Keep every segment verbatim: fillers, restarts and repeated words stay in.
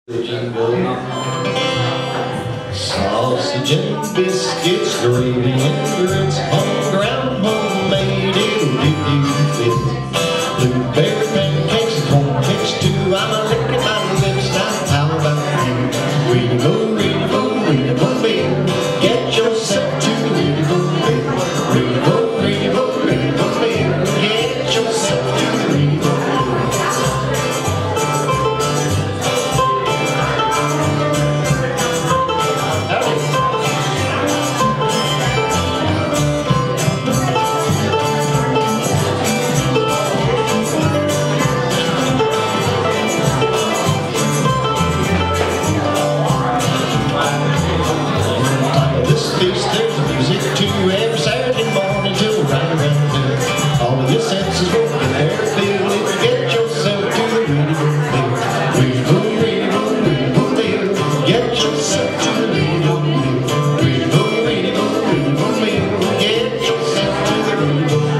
Jingle, sausage and biscuits, gravy and grits, homeground, homemade, it'll give you fit. Blueberry pancakes and corn cakes too, I'm a licking my lips now, how about you? Readyville, Readyville, Readyville beer, get yourself to Readyville beer. Readyville, Readyville, Readyville beer, get yourself to Readyville beer. There's music too, every Saturday morning till right around noon. All of your senses will get there, feel it, get yourself to the Readyville beer. Readyville, Readyville, Readyville beer, get yourself to the Readyville beer. Readyville, Readyville, Readyville beer, get yourself to the Readyville beer.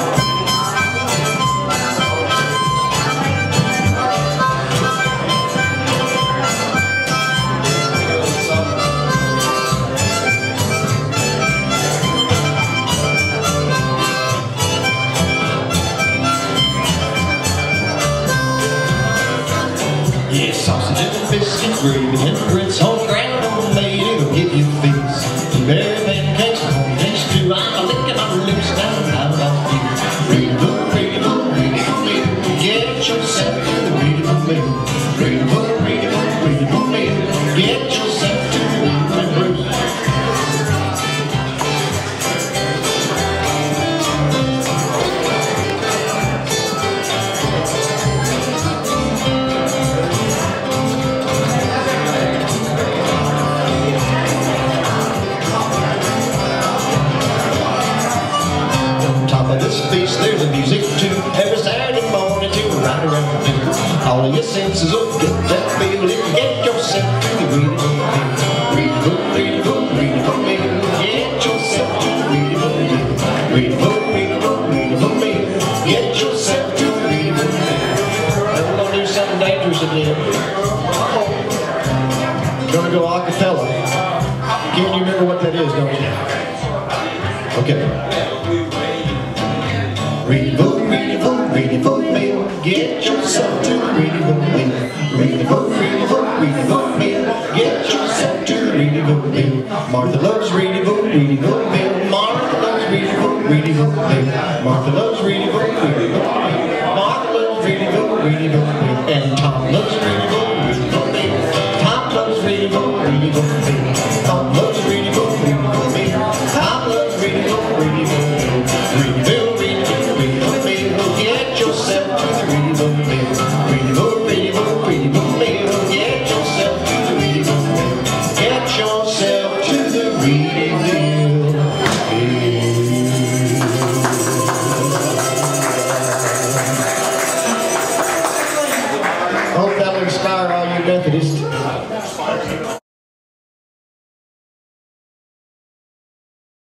Yeah, sausage and biscuits, gravy and grits, whole ground homemade, it'll give you fits. Blueberry pancakes and corn cakes too, I'm licking my lips now, how about you? Readyville, Readyville, Readyville beer, get yourself to the Readyville beer. Readyville, Readyville, Readyville beer, get yourself to the Readyville beer. This feast, there's a music too, every Saturday morning till right around noon. All of your senses will get that feeling, get yourself to the Readyville beer. Readyville, Readyville, Readyville beer, get yourself to the Readyville beer. Readyville, Readyville, Readyville beer, get yourself to the Readyville beer. I'm gonna do something dangerous again. Uh-oh. Gonna go a cappella. Can you remember what that is, don't you? Okay. Readyville, Readyville, Readyville beer, get yourself to Readyville beer. Readyville, Readyville, Readyville beer, get yourself to Readyville beer. Martha loves Readyville, Readyville beer. Martha loves Readyville, Readyville beer. Martha loves Readyville, Readyville beer. Martha loves Readyville, Readyville beer. And Tom loves Readyville, Readyville beer. Tom loves Readyville, Readyville beer.